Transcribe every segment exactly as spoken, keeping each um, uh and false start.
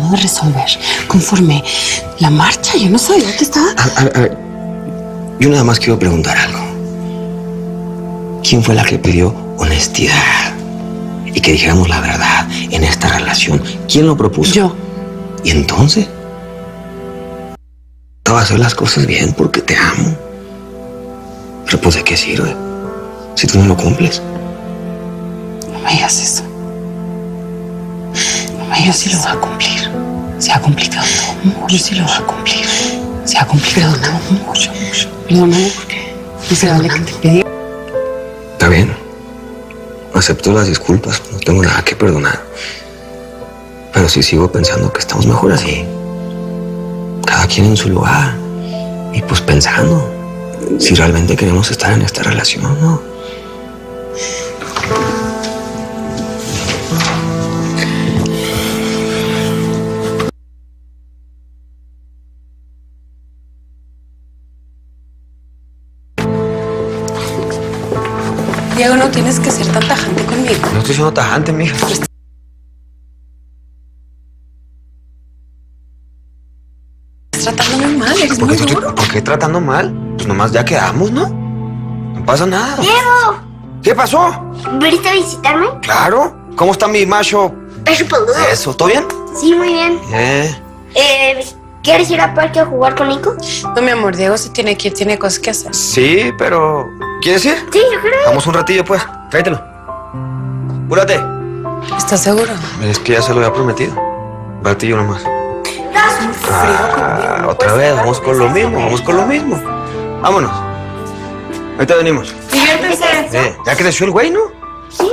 tratando de resolver conforme la marcha. Yo no sabía que estaba... A, a, a, yo nada más quiero preguntar algo. ¿Quién fue la que pidió honestidad y que dijéramos la verdad en esta relación? ¿Quién lo propuso? Yo. ¿Y entonces? Te voy a hacer las cosas bien porque te amo. Pero pues, ¿de qué sirve si tú no lo cumples? No me digas eso. No me digas si lo va a cumplir. Se ha complicado todo mucho. Si lo va a cumplir. Se ha complicado todo mucho, mucho. Perdóname porque no se vale que te pedí. Está bien. Acepto las disculpas. No tengo nada que perdonar. Pero sí sigo pensando que estamos mejor así. Cada quien en su lugar. Y pues pensando si realmente queremos estar en esta relación o no. Diego, no tienes que ser tan tajante conmigo. No estoy siendo tajante, mija. Estás tratándome mal, eres ¿Por muy qué, duro. ¿Por qué tratando mal? Pues nomás ya quedamos, ¿no? No pasa nada. ¡Diego! ¿Qué pasó? ¿Viniste a visitarme? Claro. ¿Cómo está mi macho? Pecho peludo. Eso, ¿todo bien? Sí, muy bien. Eh. Eh, ¿Quieres ir al parque a jugar con Nico? No, mi amor, Diego se tiene que ir, tiene cosas que hacer. Sí, pero... ¿Quieres ir? Sí, yo creo. Vamos un ratillo, pues. Tráetelo. Apúrate. ¿Estás seguro? Es que ya se lo había prometido. Un ratillo nomás. Ah, otra vez, vamos con lo mismo, vamos con lo mismo. Vámonos. Ahorita venimos. Diviértese. Eh, ya creció el güey, ¿no? Sí.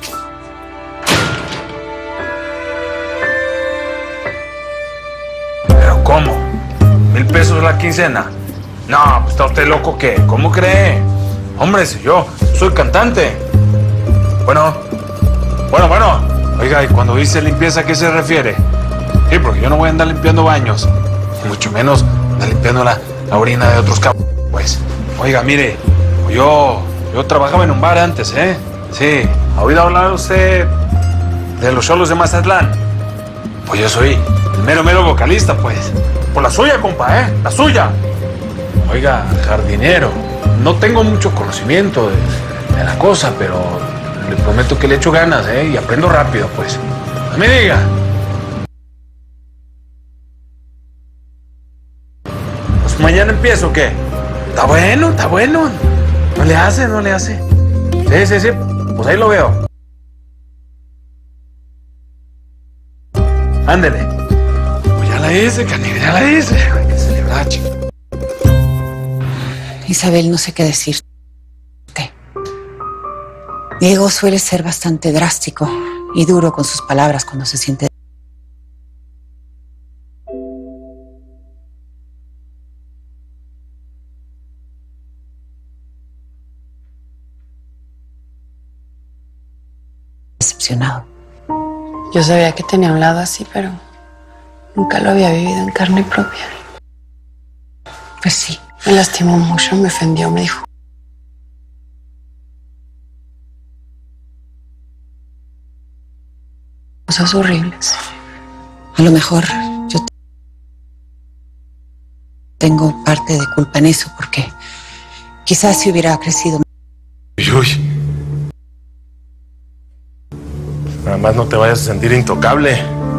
¿Pero cómo? ¿Mil pesos la quincena? No, pues está usted loco, ¿qué? ¿Cómo cree? Hombre, si yo soy cantante. Bueno, bueno, bueno. Oiga, ¿y cuando dice limpieza, a qué se refiere? Sí, porque yo no voy a andar limpiando baños. Y mucho menos andar limpiando la, la orina de otros cabos. Pues, oiga, mire, yo, yo trabajaba en un bar antes, ¿eh? Sí. ¿Ha oído hablar usted de los Xolos de Mazatlán? Pues yo soy el mero, mero vocalista, pues. Por la suya, compa, ¿eh? La suya. Oiga, jardinero, no tengo mucho conocimiento de, de la cosa, pero le prometo que le echo ganas, ¿eh? Y aprendo rápido, pues. No me diga. Pues mañana empiezo, ¿o qué? Está bueno, está bueno. No le hace, no le hace. Sí, sí, sí. Pues ahí lo veo. Ándele. Pues ya la hice, Canigre, ya la hice. Hay que celebrar, chico. Isabel, no sé qué decirte. Diego suele ser bastante drástico y duro con sus palabras cuando se siente... decepcionado. Yo sabía que tenía un lado así, pero nunca lo había vivido en carne propia. Pues sí, me lastimó mucho, me ofendió, me dijo cosas horribles. A lo mejor yo tengo parte de culpa en eso, porque quizás si hubiera crecido... Uy, uy. Nada más no te vayas a sentir intocable.